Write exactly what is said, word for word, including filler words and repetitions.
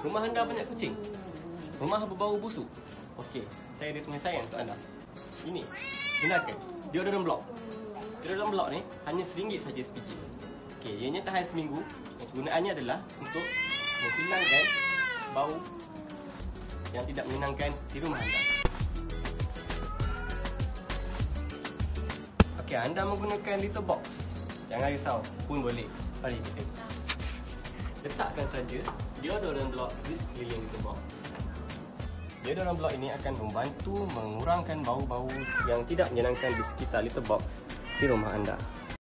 Rumah anda banyak kucing? Rumah berbau busuk? Okey, saya ada penyelesaian untuk anda. Ini, gunakan deodorant block. Deodorant block ni hanya seringgit saja sebiji. Okey, ianya tahan seminggu. Kegunaannya adalah untuk menghilangkan bau yang tidak menyenangkan di rumah anda. Okey, anda menggunakan litter box. Jangan risau, pun boleh. Mari kita letakkan saja deodorant block di sekeliling litter box. Deodorant block ini akan membantu mengurangkan bau-bau yang tidak menyenangkan di sekitar litter box di rumah anda.